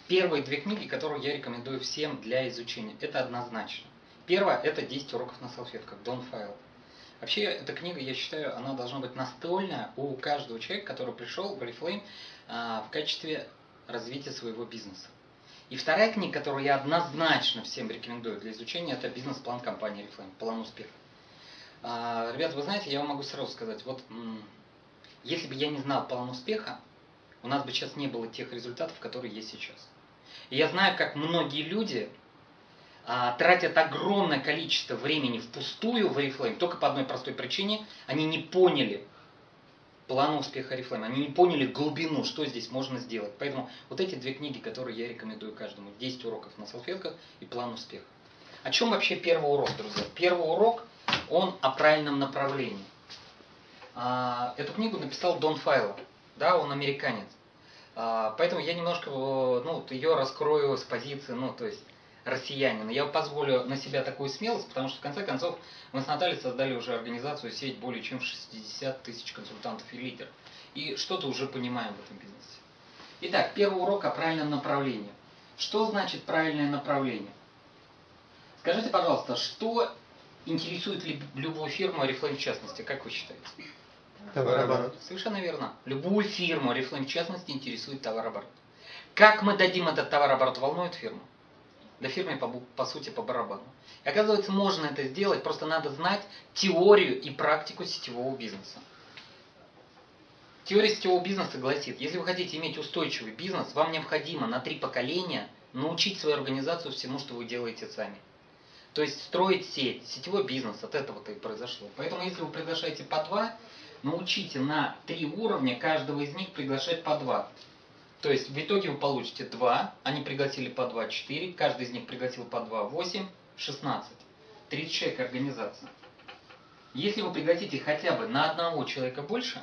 первые две книги, которые я рекомендую всем для изучения. Это однозначно. Первое – это 10 уроков на салфетках, Don File. Вообще, эта книга, я считаю, она должна быть настольная у каждого человека, который пришел в Oriflame в качестве развития своего бизнеса. И вторая книга, которую я однозначно всем рекомендую для изучения, это бизнес-план компании Oriflame, план успеха. Ребята, вы знаете, я вам могу сразу сказать, вот если бы я не знал план успеха, у нас бы сейчас не было тех результатов, которые есть сейчас. И я знаю, как многие люди тратят огромное количество времени впустую в Oriflame только по одной простой причине. Они не поняли плана успеха Oriflame, они не поняли глубину, что здесь можно сделать. Поэтому вот эти две книги, которые я рекомендую каждому. 10 уроков на салфетках и план успеха. О чем вообще первый урок, друзья? Первый урок, он о правильном направлении. Эту книгу написал Дон Файло, да, он американец. Поэтому я немножко ее раскрою с позиции, то есть россиянина. Я позволю на себя такую смелость, потому что в конце концов мы с Натальей создали уже организацию, сеть более чем 60 тысяч консультантов и лидеров. И что-то уже понимаем в этом бизнесе. Итак, первый урок о правильном направлении. Что значит правильное направление? Скажите, пожалуйста, что интересует любую фирму, Oriflame в частности, как вы считаете? Товарооборот. Совершенно верно. Любую фирму, Oriflame в частности, интересует товарооборот. Как мы дадим этот товарооборот, волнует фирму? Да фирме по сути по барабану. И оказывается, можно это сделать, просто надо знать теорию и практику сетевого бизнеса. Теория сетевого бизнеса гласит, если вы хотите иметь устойчивый бизнес, вам необходимо на 3 поколения научить свою организацию всему, что вы делаете сами. То есть строить сеть, сетевой бизнес, от этого-то и произошло. Поэтому если вы приглашаете по 2, научите на 3 уровня каждого из них приглашать по 2. То есть в итоге вы получите 2, они пригласили по 2, 4, каждый из них пригласил по 2, 8, 16. 30 человек организация. Если вы пригласите хотя бы на одного человека больше,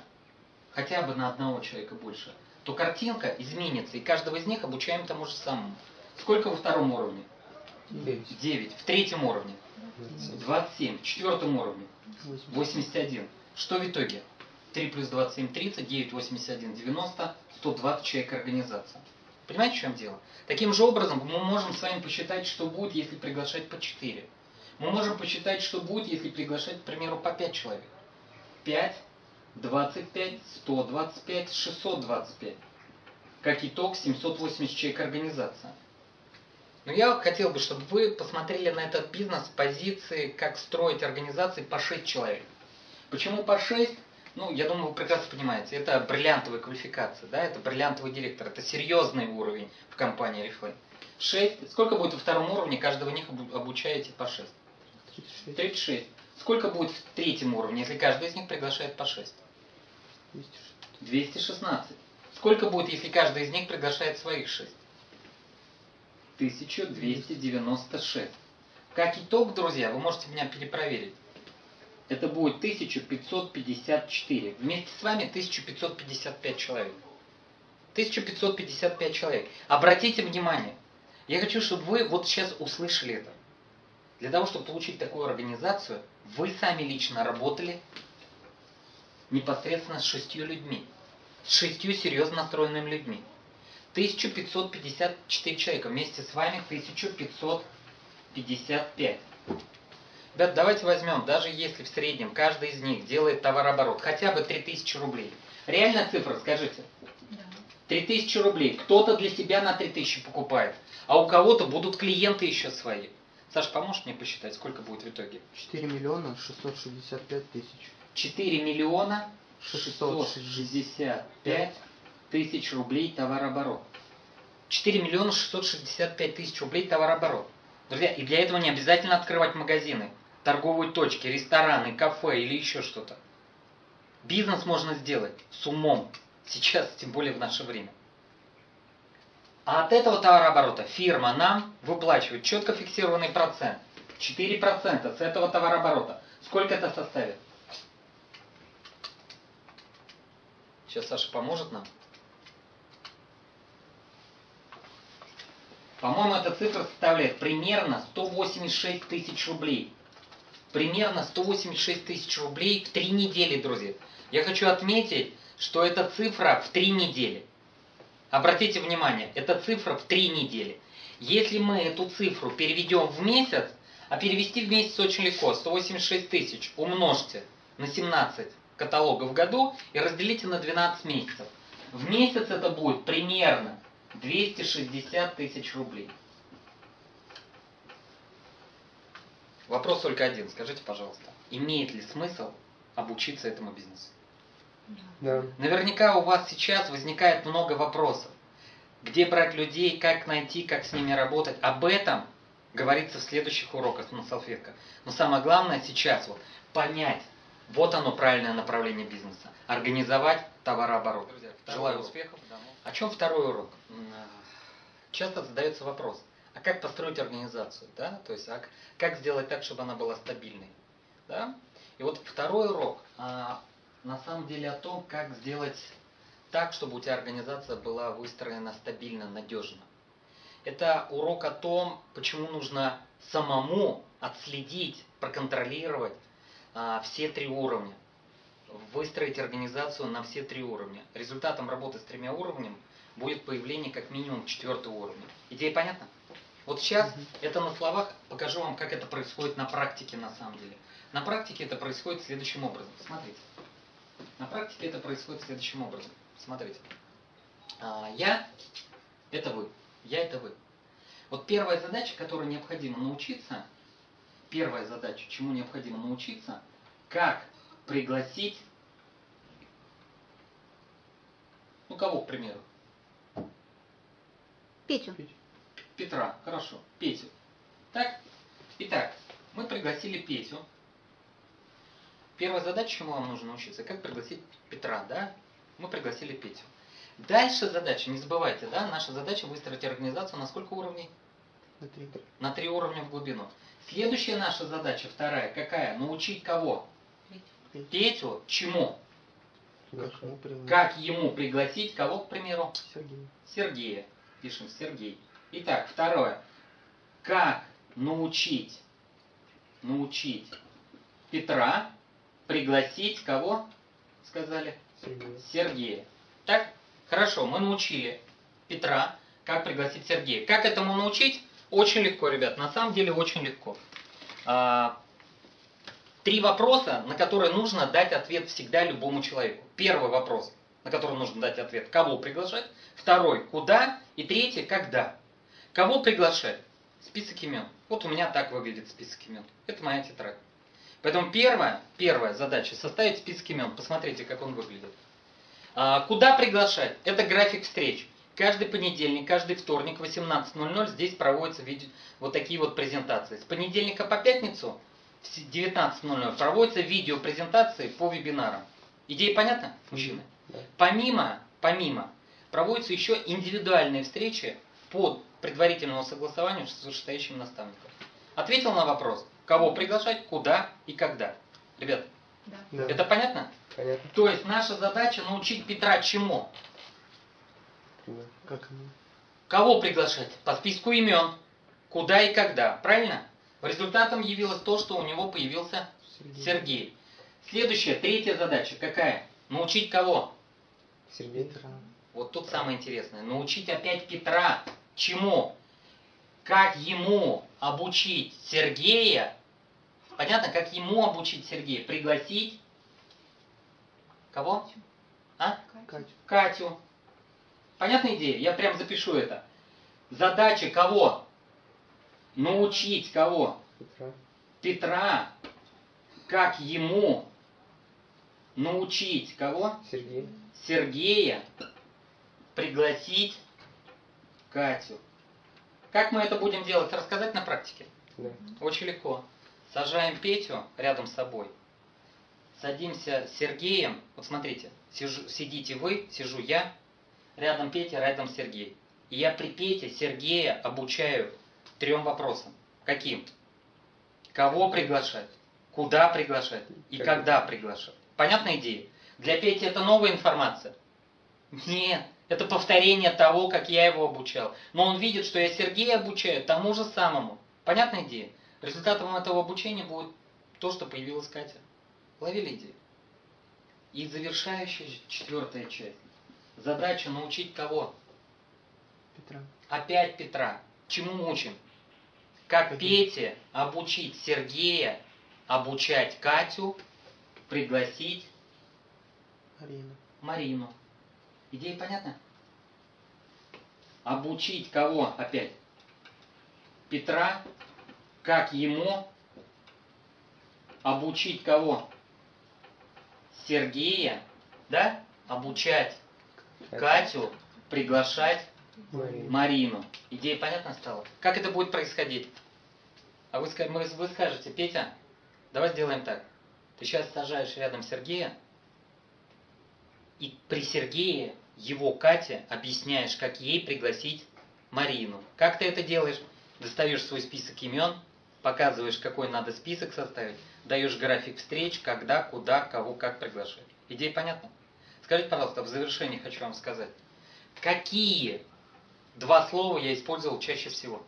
то картинка изменится, и каждого из них обучаем тому же самому. Сколько во втором уровне? 9. В третьем уровне? 27. В четвертом уровне? 81. Что в итоге? 3 плюс 27, 30, 9, 81, 90, 120 человек организация. Понимаете, в чем дело? Таким же образом мы можем с вами посчитать, что будет, если приглашать по 4. Мы можем посчитать, что будет, если приглашать, к примеру, по 5 человек. 5, 25, 125, 625. Как итог, 780 человек организация. Но я хотел бы, чтобы вы посмотрели на этот бизнес с позиции, как строить организации по 6 человек. Почему по 6? Я думаю, вы прекрасно понимаете, это бриллиантовая квалификация, да, это бриллиантовый директор, это серьезный уровень в компании Oriflame. 6. Сколько будет во втором уровне, каждого из них обучаете по 6? 36. Сколько будет в третьем уровне, если каждый из них приглашает по 6? 216. Сколько будет, если каждый из них приглашает своих 6? 1296. Как итог, друзья, вы можете меня перепроверить. Это будет 1554. Вместе с вами 1555 человек. 1555 человек. Обратите внимание. Я хочу, чтобы вы вот сейчас услышали это. Для того, чтобы получить такую организацию, вы сами лично работали непосредственно с 6 людьми. С 6 серьезно настроенными людьми. 1554 человека. Вместе с вами 1555. Ребят, давайте возьмем, даже если в среднем каждый из них делает товарооборот хотя бы 3000 рублей. Реальная цифра, скажите? Да. 3000 рублей. Кто-то для себя на 3000 покупает, а у кого-то будут клиенты еще свои. Саша, поможешь мне посчитать, сколько будет в итоге? 4 миллиона 665 тысяч. 4 миллиона 665 тысяч рублей товарооборот. 4 миллиона 665 тысяч рублей товарооборот. Друзья, и для этого не обязательно открывать магазины, торговые точки, рестораны, кафе или еще что-то. Бизнес можно сделать с умом. Сейчас, тем более в наше время. А от этого товарооборота фирма нам выплачивает четко фиксированный процент. 4% с этого товарооборота. Сколько это составит? Сейчас Саша поможет нам. По-моему, эта цифра составляет примерно 186 тысяч рублей. Примерно 186 тысяч рублей в 3 недели, друзья. Я хочу отметить, что эта цифра в 3 недели. Обратите внимание, это цифра в 3 недели. Если мы эту цифру переведем в месяц, а перевести в месяц очень легко, 186 тысяч умножьте на 17 каталогов в году и разделите на 12 месяцев. В месяц это будет примерно 260 тысяч рублей. Вопрос только один. Скажите, пожалуйста, имеет ли смысл обучиться этому бизнесу? Да. Наверняка у вас сейчас возникает много вопросов. Где брать людей, как найти, как с ними работать. Об этом говорится в следующих уроках на салфетках. Но самое главное сейчас вот понять, вот оно правильное направление бизнеса. Организовать товарооборот. Друзья, желаю успехов. О чем второй урок? Часто задается вопрос, а как построить организацию? Да? То есть, как сделать так, чтобы она была стабильной? Да? И вот второй урок на самом деле о том, как сделать так, чтобы у тебя организация была выстроена стабильно, надежно. Это урок о том, почему нужно самому отследить, проконтролировать все 3 уровня. Выстроить организацию на все 3 уровня. Результатом работы с 3 уровнями будет появление как минимум 4-го уровня. Идея понятна? Вот сейчас это на словах, покажу вам, как это происходит на практике на самом деле. На практике это происходит следующим образом. Смотрите. На практике это происходит следующим образом. Смотрите. Я – это вы. Я – это вы. Вот первая задача, которой необходимо научиться, первая задача, чему необходимо научиться, как пригласить, кого, к примеру? Петю. Петра, хорошо, Петю. Так? Итак, мы пригласили Петю. Первая задача, чему вам нужно научиться, как пригласить Петра, да? Мы пригласили Петю. Дальше задача, не забывайте, да, наша задача выстроить организацию на сколько уровней? На 3. На 3 уровня в глубину. Следующая наша задача, вторая, какая? Научить кого? Петю чему? Как ему пригласить кого, к примеру? Сергей. Сергея. Пишем Сергей. Итак, второе. Как научить Петра пригласить кого? Сказали? Сергей. Сергея. Так? Хорошо, мы научили Петра, как пригласить Сергея. Как этому научить? Очень легко, ребят. На самом деле очень легко. 3 вопроса, на которые нужно дать ответ всегда любому человеку. Первый вопрос, на который нужно дать ответ, кого приглашать. Второй, куда. И третий, когда. Кого приглашать? Список имен. Вот у меня так выглядит список имен. Это моя тетрадь. Поэтому первая задача составить список имен. Посмотрите, как он выглядит. Куда приглашать? Это график встреч. Каждый понедельник, каждый вторник в 18:00 здесь проводятся вот такие вот презентации. С понедельника по пятницу в 19:00 проводятся видеопрезентации по вебинарам. Идея понятна, мужчины? Да. Помимо проводятся еще индивидуальные встречи по предварительному согласованию с вышестоящим наставником. Ответил на вопрос, кого приглашать, куда и когда. Ребят, Да. это понятно? Понятно. То есть наша задача научить Петра чему? Да. Как ему? Кого приглашать? По списку имен. Куда и когда. Правильно? Результатом явилось то, что у него появился Сергей. Следующая, третья задача какая? Научить кого? Сергей. Петра. Вот тут самое интересное. Научить опять Петра. Чему? Как ему обучить Сергея? Понятно, как ему обучить Сергея? Пригласить кого? Катя. Катю. Понятная идея? Я прям запишу это. Задача кого? Научить кого? Петра. Петра. Как ему научить кого? Сергей. Сергея пригласить Катю. Как мы это будем делать? Рассказать на практике? Да. Очень легко. Сажаем Петю рядом с собой. Садимся с Сергеем. Вот смотрите, сидите вы, сижу я. Рядом Петя, рядом Сергей. И я при Пете Сергея обучаю 3 вопросам. Каким? Кого приглашать? Куда приглашать? И когда приглашать? Понятная идея? Для Пети это новая информация? Нет. Это повторение того, как я его обучал. Но он видит, что я Сергея обучаю тому же самому. Понятная идея? Результатом этого обучения будет то, что появилась Катя. Ловили идею? И завершающая 4-я часть. Задача научить кого? Петра. Опять Петра. Чему учим? Как Пете обучить Сергея, обучать Катю, пригласить Марина. Марину. Идея понятна? Обучить кого опять? Петра. Как ему обучить кого? Сергея, да? Обучать Катю, приглашать Марина. Марину. Идея понятна стала? Как это будет происходить? А вы скажете, Петя, давай сделаем так. Ты сейчас сажаешь рядом Сергея, и при Сергее его Кате объясняешь, как ей пригласить Марину. Как ты это делаешь? Достаешь свой список имен, показываешь, какой надо список составить, даешь график встреч, когда, куда, кого, как приглашать. Идея понятна? Скажите, пожалуйста, в завершении хочу вам сказать, какие два слова я использовал чаще всего?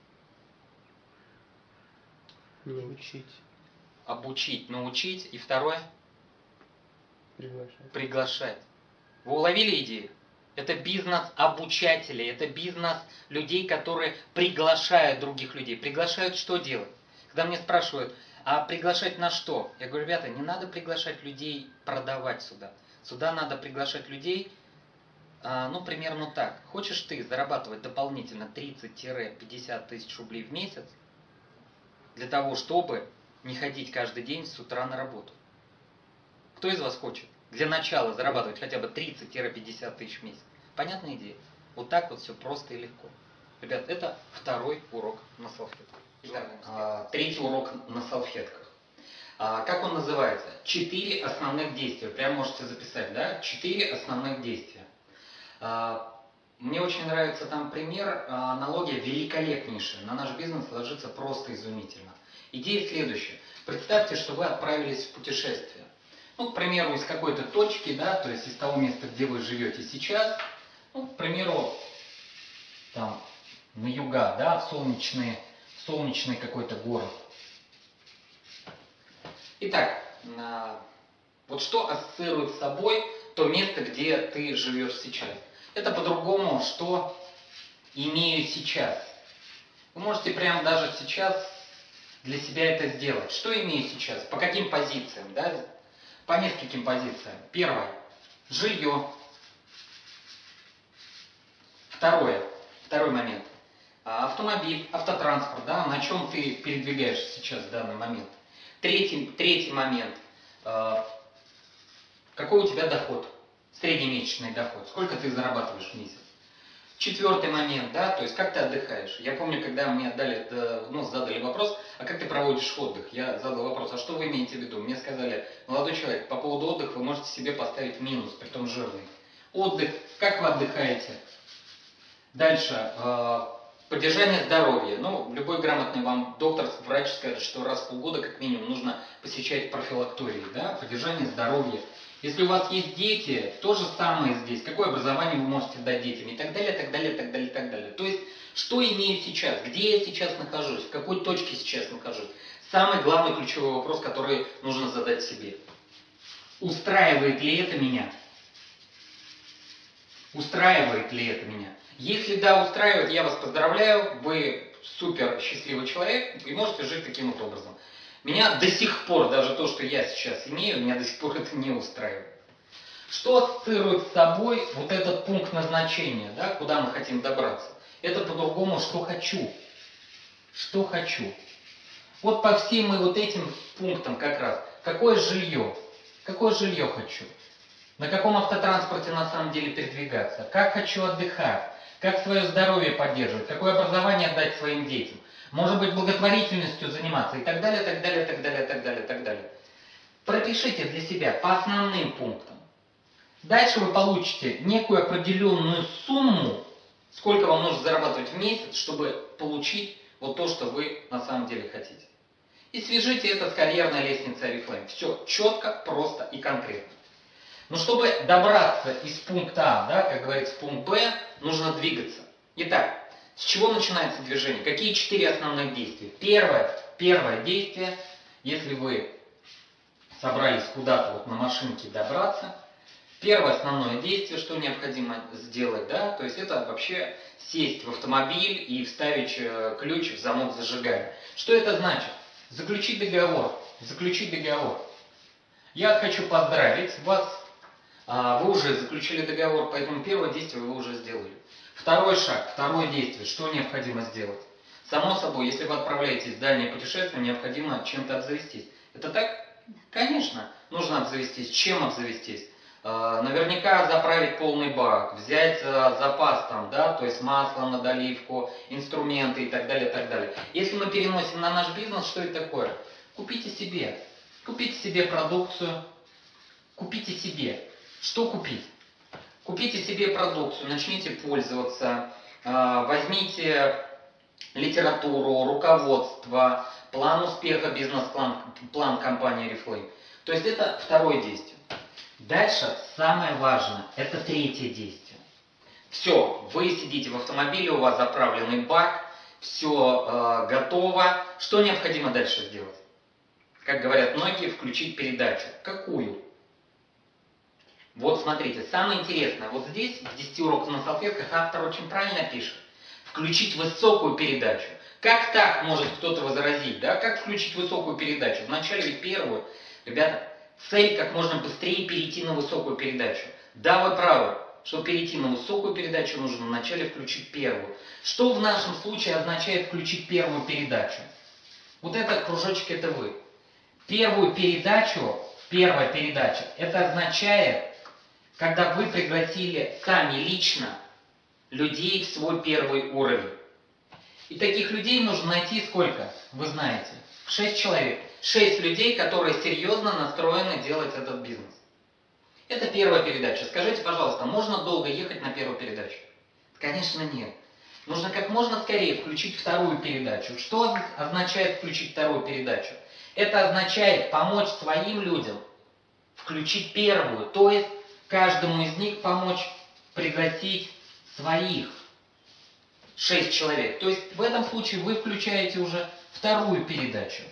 Научить. Обучить, научить. И второе? Приглашать. Приглашать. Вы уловили идею? Это бизнес обучателей, это бизнес людей, которые приглашают других людей. Приглашают что делать? Когда мне спрашивают, а приглашать на что? Я говорю, ребята, не надо приглашать людей продавать сюда. Сюда надо приглашать людей, ну, примерно так. Хочешь ты зарабатывать дополнительно 30-50 тысяч рублей в месяц, для того, чтобы не ходить каждый день с утра на работу? Кто из вас хочет для начала зарабатывать хотя бы 30-50 тысяч в месяц? Понятная идея? Вот так вот все просто и легко. Ребят, это второй урок на салфетках. Третий урок на салфетках. Как он называется? 4 основных действия. Прям можете записать, да? 4 основных действия. Мне очень нравится там пример, аналогия великолепнейшая. На наш бизнес ложится просто изумительно. Идея следующая. Представьте, что вы отправились в путешествие. Ну, к примеру, из какой-то точки, да, то есть из того места, где вы живете сейчас, ну, к примеру, там, на юга, да, в солнечный какой-то город. Итак, вот что ассоциирует с собой то место, где ты живешь сейчас? Это по-другому, что имею сейчас. Вы можете прямо даже сейчас для себя это сделать. Что имею сейчас? По каким позициям? Да? По нескольким позициям. Первое. Жилье. Второй момент. Автомобиль, автотранспорт, да, на чем ты передвигаешься сейчас в данный момент. Третий момент. Какой у тебя доход? Среднемесячный доход. Сколько ты зарабатываешь в месяц? Четвертый момент, да, то есть как ты отдыхаешь. Я помню, когда мне задали вопрос, а как ты проводишь отдых? Я задал вопрос, а что вы имеете в виду? Мне сказали, молодой человек, по поводу отдыха вы можете себе поставить минус, притом жирный. Отдых, как вы отдыхаете? Дальше, поддержание здоровья. Ну, любой грамотный вам доктор, врач скажет, что раз в полгода как минимум нужно посещать профилактории, да, поддержание здоровья. Если у вас есть дети, то же самое здесь. Какое образование вы можете дать детям? И так далее, так далее, так далее, так далее. То есть, что имею сейчас? Где я сейчас нахожусь? В какой точке сейчас нахожусь? Самый главный ключевой вопрос, который нужно задать себе. Устраивает ли это меня? Устраивает ли это меня? Если да, устраивает, я вас поздравляю. Вы супер счастливый человек и можете жить таким вот образом. Меня до сих пор, даже то, что я сейчас имею, меня до сих пор это не устраивает. Что ассоциирует с собой вот этот пункт назначения, да, куда мы хотим добраться? Это по-другому, что хочу. Что хочу. Вот по всем вот этим пунктам как раз. Какое жилье? Какое жилье хочу? На каком автотранспорте на самом деле передвигаться? Как хочу отдыхать? Как свое здоровье поддерживать? Какое образование дать своим детям? Может быть, благотворительностью заниматься и так далее, так далее, так далее, так далее, так далее. Пропишите для себя по основным пунктам. Дальше вы получите некую определенную сумму, сколько вам нужно зарабатывать в месяц, чтобы получить вот то, что вы на самом деле хотите. И свяжите это с карьерной лестницей Oriflame. Все четко, просто и конкретно. Но чтобы добраться из пункта А, да, как говорится, в пункт Б, нужно двигаться. Итак, с чего начинается движение? Какие 4 основных действия? Первое действие, если вы собрались куда-то вот на машинке добраться, Первое основное действие, что необходимо сделать, да, то есть это вообще сесть в автомобиль и вставить ключ в замок зажигания. Что это значит? Заключить договор. Заключить договор. Я хочу поздравить вас. Вы уже заключили договор, поэтому первое действие вы уже сделали. Второй шаг, второе действие, что необходимо сделать? Само собой, если вы отправляетесь в дальнее путешествие, необходимо чем-то обзавестись. Это так? Конечно, нужно обзавестись. Чем обзавестись? Наверняка заправить полный бак, взять запас там, да, то есть масло на доливку, инструменты и так далее, и так далее. Если мы переносим на наш бизнес, что это такое? Купите себе продукцию, купите себе. Что купить? Купите себе продукцию, начните пользоваться, возьмите литературу, руководство, план успеха, бизнес-план компании Oriflame. То есть это второе действие. Дальше самое важное, это третье действие. Все, вы сидите в автомобиле, у вас заправленный бак, все готово. Что необходимо дальше сделать? Как говорят многие, включить передачу. Какую? Вот смотрите, самое интересное, вот здесь, в 10 уроках на салфетках, автор очень правильно пишет. Включить высокую передачу. Как так может кто-то возразить, да? Как включить высокую передачу? Вначале ведь первую. Ребята, цель как можно быстрее перейти на высокую передачу. Да, вы правы, чтобы перейти на высокую передачу, нужно вначале включить первую. Что в нашем случае означает включить первую передачу? Вот это кружочек, это вы. Первая передача, это означает, когда вы пригласили сами лично людей в свой первый уровень. И таких людей нужно найти сколько? Вы знаете, 6 человек. 6 людей, которые серьезно настроены делать этот бизнес. Это первая передача. Скажите, пожалуйста, можно долго ехать на первую передачу? Конечно, нет. Нужно как можно скорее включить вторую передачу. Что означает включить вторую передачу? Это означает помочь своим людям включить первую, то есть каждому из них помочь пригласить своих 6 человек. То есть в этом случае вы включаете уже вторую передачу.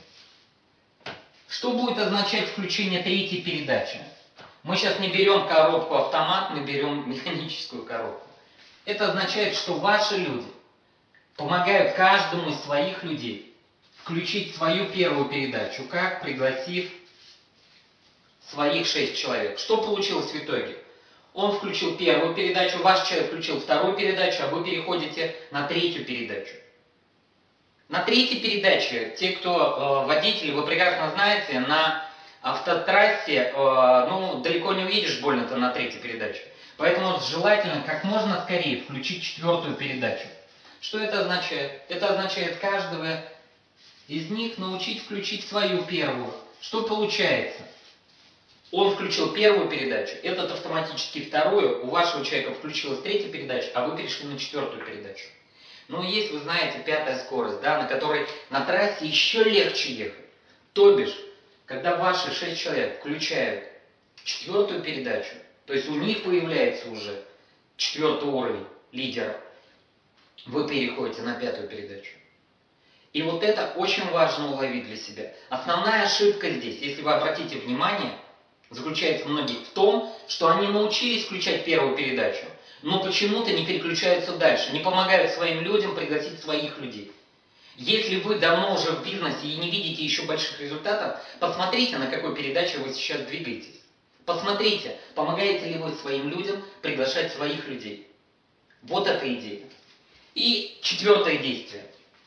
Что будет означать включение третьей передачи? Мы сейчас не берем коробку автомат, мы берем механическую коробку. Это означает, что ваши люди помогают каждому из своих людей включить свою первую передачу, как пригласив своих 6 человек. Что получилось в итоге? Он включил первую передачу, ваш человек включил вторую передачу, а вы переходите на третью передачу. На третьей передаче, те, кто водители, вы прекрасно знаете, на автотрассе далеко не увидишь больно-то на третьей передаче. Поэтому желательно как можно скорее включить четвертую передачу. Что это означает? Это означает каждого из них научить включить свою первую. Что получается? Он включил первую передачу, этот автоматически вторую, у вашего человека включилась третья передача, а вы перешли на четвертую передачу. Но есть, вы знаете, пятая скорость, да, на которой на трассе еще легче ехать. То бишь, когда ваши 6 человек включают четвертую передачу, то есть у них появляется уже 4-й уровень лидера, вы переходите на 5-ю передачу. И вот это очень важно уловить для себя. Основная ошибка здесь, если вы обратите внимание, заключается у многих в том, что они научились включать первую передачу, но почему-то не переключаются дальше, не помогают своим людям пригласить своих людей. Если вы давно уже в бизнесе и не видите еще больших результатов, посмотрите, на какой передаче вы сейчас двигаетесь. Посмотрите, помогаете ли вы своим людям приглашать своих людей. Вот эта идея. И 4-е действие.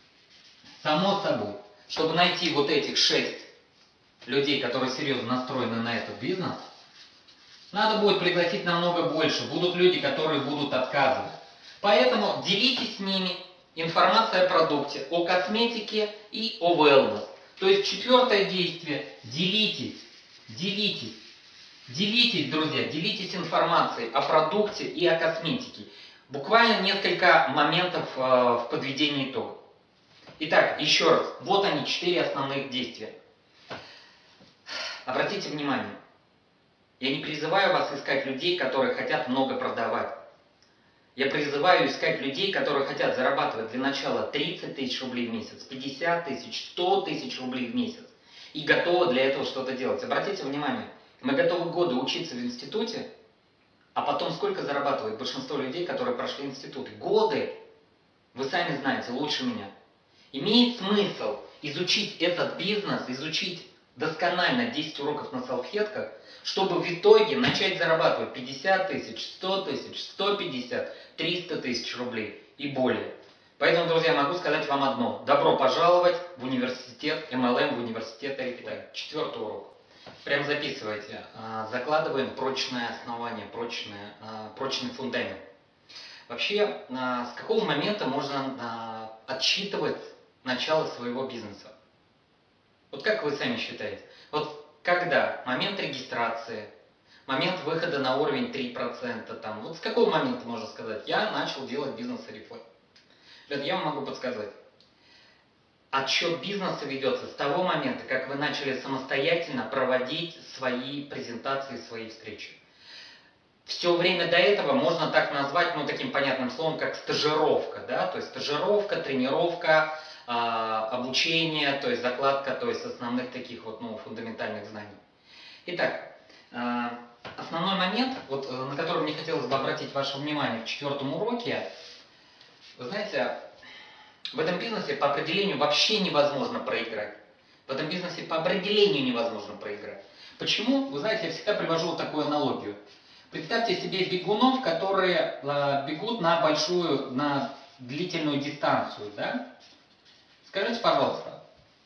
Само собой, чтобы найти вот этих 6 людей, которые серьезно настроены на этот бизнес, надо будет пригласить намного больше. Будут люди, которые будут отказывать. Поэтому делитесь с ними информацией о продукте, о косметике и о wellness. То есть 4-е действие – делитесь, друзья, делитесь информацией о продукте и о косметике. Буквально несколько моментов в подведении итога. Итак, еще раз, вот они 4 основных действия. Обратите внимание, я не призываю вас искать людей, которые хотят много продавать. Я призываю искать людей, которые хотят зарабатывать для начала 30 тысяч рублей в месяц, 50 тысяч, 100 тысяч рублей в месяц. И готовы для этого что-то делать. Обратите внимание, мы готовы годы учиться в институте, А потом сколько зарабатывает большинство людей, которые прошли институты? Годы. Вы сами знаете, лучше меня. Имеет смысл изучить этот бизнес, изучить досконально 10 уроков на салфетках, чтобы в итоге начать зарабатывать 50 тысяч, 100 тысяч, 150, 300 тысяч рублей и более. Поэтому, друзья, могу сказать вам одно. Добро пожаловать в университет MLM, в университет Арифлейм. 4-й урок. Прям записывайте. Закладываем прочное основание, прочный фундамент. Вообще, с какого момента можно отсчитывать начало своего бизнеса? Вот как вы сами считаете? Вот когда? Момент регистрации, момент выхода на уровень 3%. Там, вот с какого момента можно сказать? Я начал делать бизнес Арифлейм. Ребята, я вам могу подсказать. Отсчет бизнеса ведется с того момента, как вы начали самостоятельно проводить свои презентации, свои встречи. Все время до этого можно так назвать, таким понятным словом, как стажировка, да, то есть стажировка, тренировка, обучение, то есть закладка, то есть основных таких вот, фундаментальных знаний. Итак, основной момент, вот, на который мне хотелось бы обратить ваше внимание в 4-м уроке, вы знаете, в этом бизнесе по определению вообще невозможно проиграть. В этом бизнесе по определению невозможно проиграть. Почему? Вы знаете, я всегда привожу вот такую аналогию. Представьте себе бегунов, которые бегут на длительную дистанцию, да? Скажите, пожалуйста,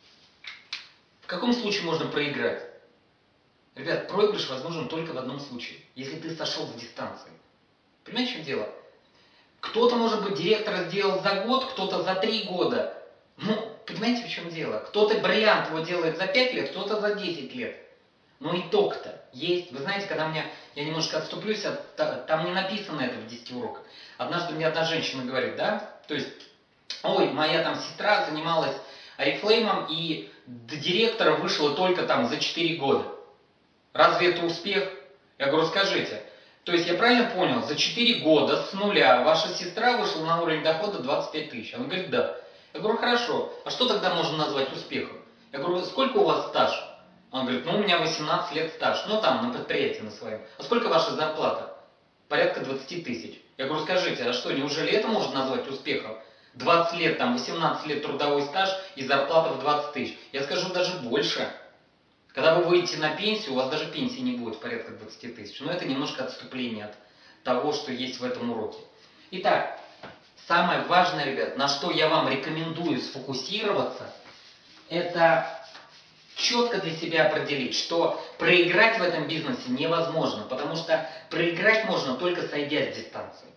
в каком случае можно проиграть? Ребят, проигрыш возможен только в одном случае, если ты сошел с дистанции. Понимаете, в чем дело? Кто-то, может быть, директора сделал за год, кто-то за 3 года. Понимаете, в чем дело? Кто-то бриллиант его делает за 5 лет, кто-то за 10 лет. Но итог-то есть. Вы знаете, когда я немножко отступлюсь, там не написано это в 10 уроках. Однажды мне одна женщина говорит, да, то есть, ой, моя там сестра занималась Арифлеймом и до директора вышла только там за 4 года. Разве это успех? Я говорю, скажите, то есть я правильно понял, за 4 года с нуля ваша сестра вышла на уровень дохода 25 тысяч? Она говорит, да. Я говорю, хорошо, а что тогда можно назвать успехом? Я говорю, сколько у вас стаж? Он говорит, у меня 18 лет стаж, там на предприятии на своем. А сколько ваша зарплата? Порядка 20 тысяч. Я говорю, скажите, а что, неужели это можно назвать успехом? 20 лет, 18 лет трудовой стаж и зарплата в 20 тысяч. Я скажу даже больше. Когда вы выйдете на пенсию, у вас даже пенсии не будет порядка 20 тысяч. Но это немножко отступление от того, что есть в этом уроке. Итак, самое важное, ребят, на что я вам рекомендую сфокусироваться, это четко для себя определить, что проиграть в этом бизнесе невозможно, потому что проиграть можно только сойдя с дистанции.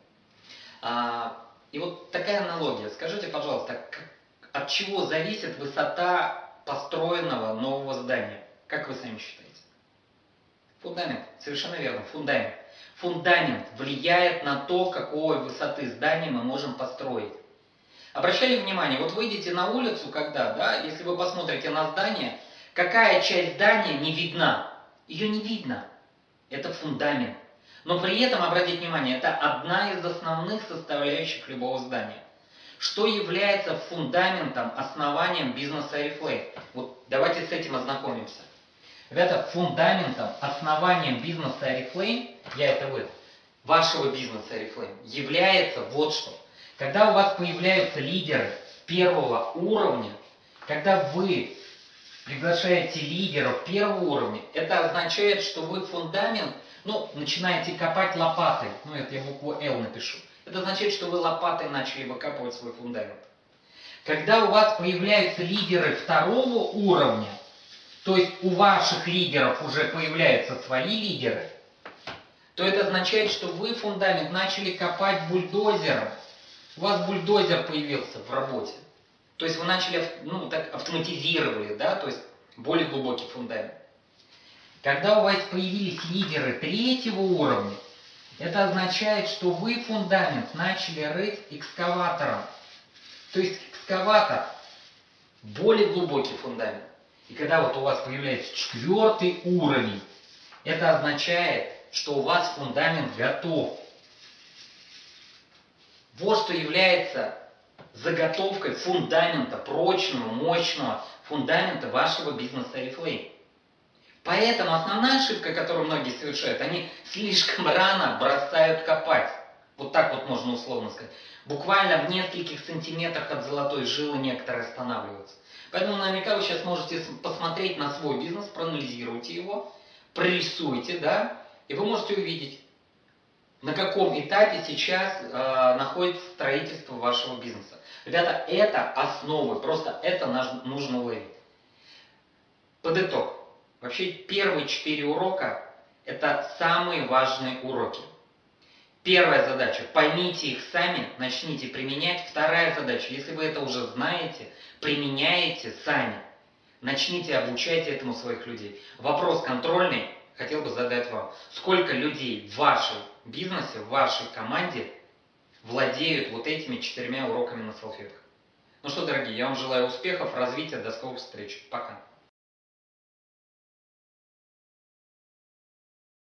И вот такая аналогия. Скажите, пожалуйста, от чего зависит высота построенного нового здания? Как вы сами считаете? Фундамент. Совершенно верно. Фундамент. Фундамент влияет на то, какой высоты здания мы можем построить. Обращали внимание, вот выйдете на улицу, если вы посмотрите на здание, какая часть здания не видна? Ее не видно. Это фундамент. Но при этом, обратите внимание, это одна из основных составляющих любого здания. Что является фундаментом, основанием бизнеса Арифлейм? Вот давайте с этим ознакомимся. Ребята, фундаментом, основанием бизнеса Арифлейм, вашего бизнеса Арифлейм, является вот что. Когда у вас появляются лидеры первого уровня, когда вы приглашаете лидеров первого уровня, это означает, что вы фундамент, начинаете копать лопатой. Это я букву L напишу. Это означает, что вы лопатой начали выкапывать свой фундамент. Когда у вас появляются лидеры второго уровня, то есть у ваших лидеров уже появляются свои лидеры, то это означает, что вы фундамент начали копать бульдозером. У вас бульдозер появился в работе. То есть вы начали, автоматизировали, то есть более глубокий фундамент. Когда у вас появились лидеры третьего уровня, это означает, что вы фундамент начали рыть экскаватором. То есть экскаватор – более глубокий фундамент. И когда у вас появляется 4-й уровень, это означает, что у вас фундамент готов. Вот что является заготовкой фундамента, прочного, мощного фундамента вашего бизнеса Арифлейм. Поэтому основная ошибка, которую многие совершают, они слишком рано бросают копать. Вот так вот можно условно сказать. Буквально в нескольких сантиметрах от золотой жилы некоторые останавливаются. Поэтому наверняка вы сейчас можете посмотреть на свой бизнес, проанализируйте его, прорисуйте, да, и вы можете увидеть, на каком этапе сейчас находится строительство вашего бизнеса. Ребята, это основы, просто это нужно уловить. Под итог. Вообще первые 4 урока – это самые важные уроки. Первая задача – поймите их сами, начните применять. Вторая задача – если вы это уже знаете, применяете сами, начните обучать этому своих людей. Вопрос контрольный хотел бы задать вам. Сколько людей в вашем бизнесе, в вашей команде владеют вот этими 4 уроками на салфетках? Ну что, дорогие, я вам желаю успехов, развития, до скорых встреч. Пока.